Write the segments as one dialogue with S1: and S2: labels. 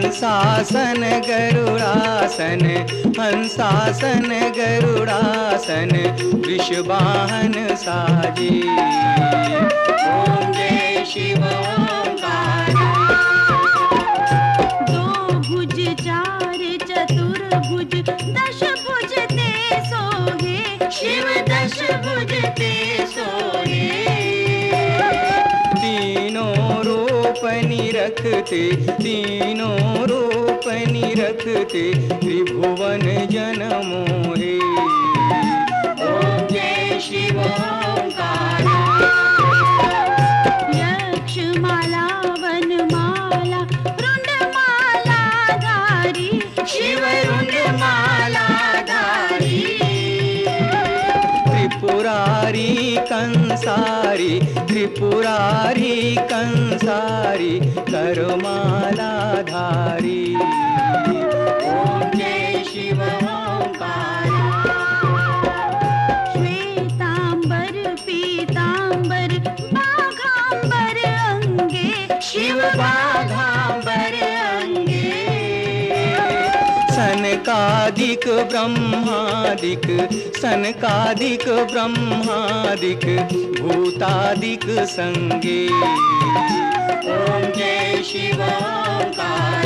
S1: हंसासन गरुड़ासन, हंसासन गरुड़ासन, वृषवाहन साजे। ओम जय शिव ओंकार।
S2: दो भुज चार चतुर्भुज दश भुज ते सोहे, शिव दश भुज ते सोहे।
S1: तीनों रूप निरखते, तीनों रूप निरखते, त्रिभुवन जन मोहे।
S2: ओम जय शिव ओंकार। यक्ष माला वन माला रुंड माला धारी, शिव रुंड माला धारी।
S1: त्रिपुरारी कंसारी, त्रिपुरारी कंसारी, करमाला धारी।
S2: ओम जय शिव ओंकार। श्वेतांबर पीतांबर बाघांबर अंगे, शिव बाघांबर अंगे।
S1: सनकादिक ब्रह्मादिक, सनकादिक ब्रह्मादिक, भूतादिक संगे।
S2: ओम जय शिव ओंकार।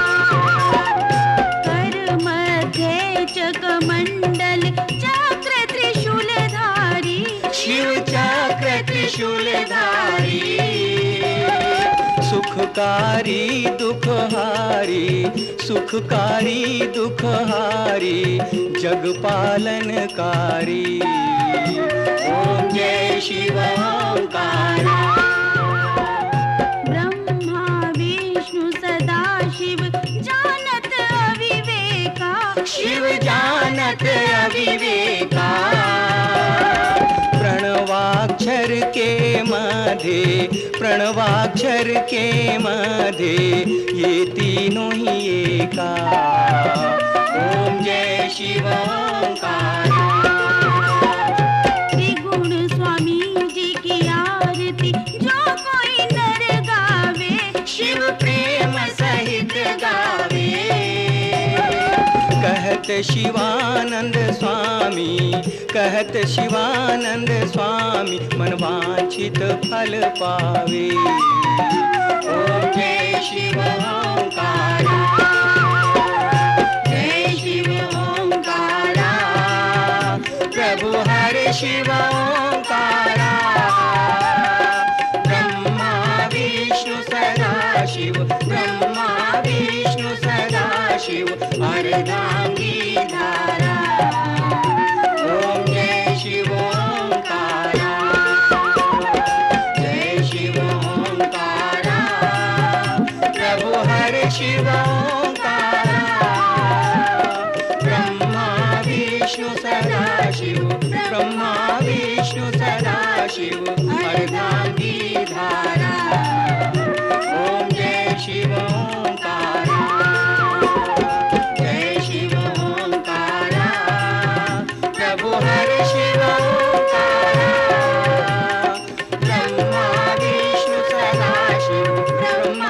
S2: कर मध्ये चकमंडल चक्र त्रिशूलधारी, शिव चक्र त्रिशूलधारी।
S1: सुखकारी दुखहारी, सुखकारी दुखहारी, जगपालनकारी।
S2: ओम जय शिव ओंकार। ब्रह्मा विष्णु सदा शिव जानत अविवेका, शिव जानत अविवेका।
S1: प्रणवाक्षर के मध्य, प्रणवाक्षर के मध्य, ये तीनों ही एका।
S2: ओम जय शिव ओंकार। त्रिगुण स्वामी जी की आरती जो कोई नर गावे, शिव प्रेम सहित गावे।
S1: कहत शिवानंद स्वामी, कहत शिवानंद स्वामी, मन वांछित फल पावे।
S2: ओम जय शिव ओंकार। जय शिव ओंकार। प्रभु हर शिव ओंकार। ब्रह्मा विष्णु सदा शिव, ब्रह्मा विष्णु सदा शिव, अर्धांगी धारा। ओम जय शिव ओंकार। जय शिव ओंकार। प्रभु हर शिव ओंकार। ब्रह्मा विष्णु सदा शिव, ब्रह्मा विष्णु सदा शिव, अर्धांगी धारा। ओम जय शिव ओंकार। जय शिव ओंकार। प्रभु हर शिव ओंकार। ब्रह्मा विष्णु सदा शिव, ब्रह्मा